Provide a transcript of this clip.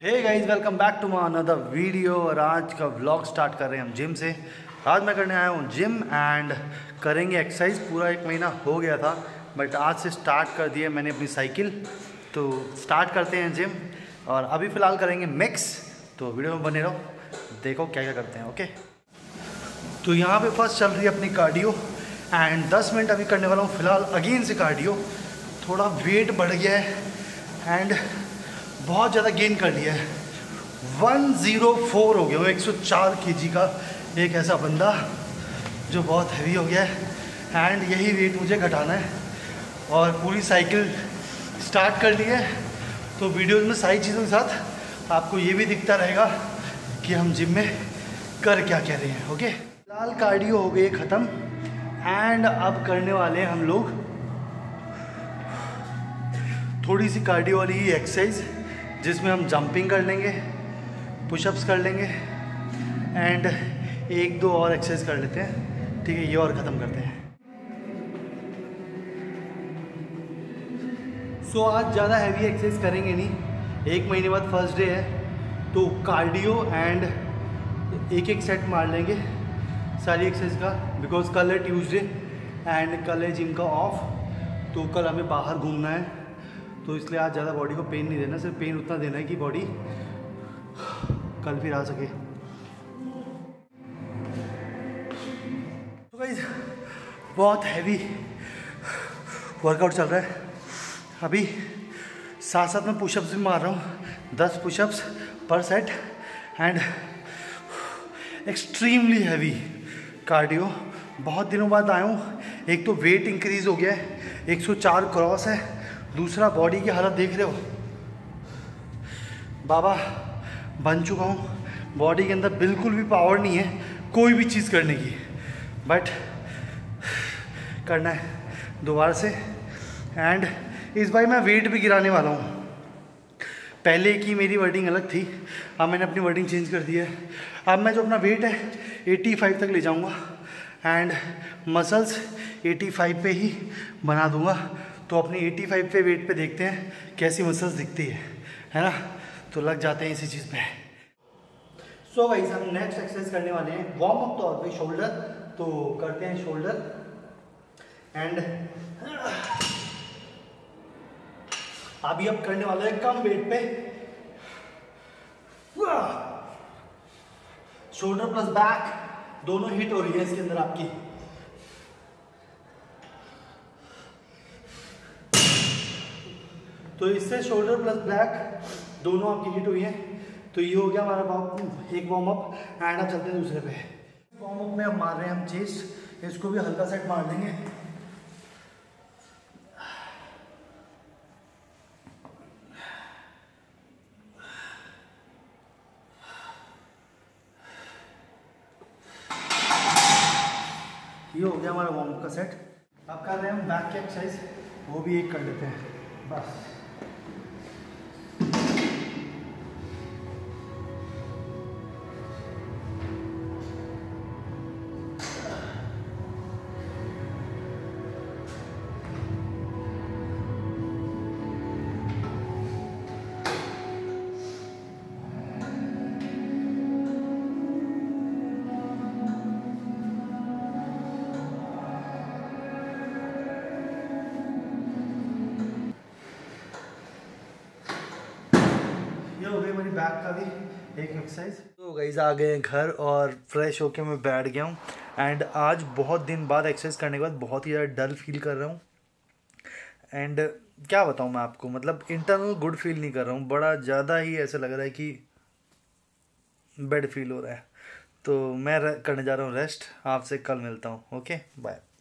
Hey guys, welcome back to my another video. और आज का व्लॉग स्टार्ट कर रहे हैं हम जिम से। आज मैं करने आया हूँ जिम एंड करेंगे एक्सरसाइज। पूरा 1 महीना हो गया था बट आज से स्टार्ट कर दिया मैंने अपनी साइकिल। तो स्टार्ट करते हैं जिम और अभी फ़िलहाल करेंगे मिक्स। तो वीडियो में बने रहो, देखो क्या क्या करते हैं। ओके, तो यहाँ पे फर्स्ट चल रही है अपनी कार्डियो एंड 10 मिनट अभी करने वाला हूँ फ़िलहाल अगेन से कार्डियो। थोड़ा वेट बढ़ गया है एंड बहुत ज़्यादा गेन कर लिया है। 104 हो गया हूँ, 104 kg का एक ऐसा बंदा जो बहुत हैवी हो गया है एंड यही वेट मुझे घटाना है। और पूरी साइकिल स्टार्ट कर ली है तो वीडियोज़ में सारी चीज़ों के साथ आपको ये भी दिखता रहेगा कि हम जिम में कर क्या कह रहे हैं। ओके, फिलहाल कार्डियो हो गई ख़त्म एंड अब करने वाले हैं हम लोग थोड़ी सी कार्डियो वाली ही एक्सरसाइज जिसमें हम जंपिंग कर लेंगे, पुशअप्स कर लेंगे एंड 1-2 और एक्सरसाइज कर लेते हैं। ठीक है, ये और ख़त्म करते हैं। सो आज ज़्यादा हैवी एक्सरसाइज करेंगे नहीं, 1 महीने बाद फर्स्ट डे है तो कार्डियो एंड एक सेट मार लेंगे सारी एक्सरसाइज का। बिकॉज कल है ट्यूसडे एंड कल है जिम का ऑफ, तो कल हमें बाहर घूमना है तो इसलिए आज ज़्यादा बॉडी को पेन नहीं देना, सिर्फ पेन उतना देना है कि बॉडी कल फिर आ सके। तो गाइस बहुत हैवी वर्कआउट चल रहा है। अभी साथ साथ में पुशअप्स भी मार रहा हूँ, 10 पुशअप्स पर set and extremely heavy cardio. बहुत दिनों बाद आया हूँ। एक तो वेट इंक्रीज़ हो गया है, 104 क्रॉस है। दूसरा बॉडी की हालत देख रहे हो, बाबा बन चुका हूँ। बॉडी के अंदर बिल्कुल भी पावर नहीं है कोई भी चीज़ करने की, बट करना है दोबारा से। एंड इस बार मैं वेट भी गिराने वाला हूँ। पहले की मेरी वर्डिंग अलग थी, अब मैंने अपनी वर्डिंग चेंज कर दी है। अब मैं जो अपना वेट है 85 तक ले जाऊँगा एंड मसल्स 85 पे ही बना दूँगा। तो अपनी 85 पे वेट पे देखते हैं कैसी मसल्स दिखती है ना। तो लग जाते हैं इसी चीज़ पे। सो गाइस, हम नेक्स्ट एक्सरसाइज करने वाले हैं वार्म अप तौर पे शोल्डर। तो करते हैं शोल्डर एंड अभी अब करने वाले हैं कम वेट पे शोल्डर प्लस बैक दोनों हिट हो रही है इसके अंदर आपकी। तो इससे शोल्डर प्लस बैक दोनों आपकी हिट हुई है। तो ये हो गया हमारा एक वार्म अप एंड अब चलते हैं दूसरे पे। वार्म अप में अब मार रहे हैं हम चेस्ट, इसको भी हल्का सेट मार देंगे। ये हो गया हमारा वार्म अप का सेट। अब कर रहे हैं हम बैक की एक्सरसाइज, वो भी एक कर लेते हैं बस। ये हो गई मेरी बैक का भी एक एक्सरसाइज। तो गाइस आ गए घर और फ्रेश होके मैं बैठ गया हूँ एंड आज बहुत दिन बाद एक्सरसाइज करने के बाद बहुत ही ज़्यादा डल फील कर रहा हूँ। एंड क्या बताऊँ मैं आपको, मतलब इंटरनल गुड फील नहीं कर रहा हूँ, बड़ा ज़्यादा ही ऐसा लग रहा है कि बेड फील हो रहा है। तो मैं करने जा रहा हूँ रेस्ट। आपसे कल मिलता हूँ। Okay, bye.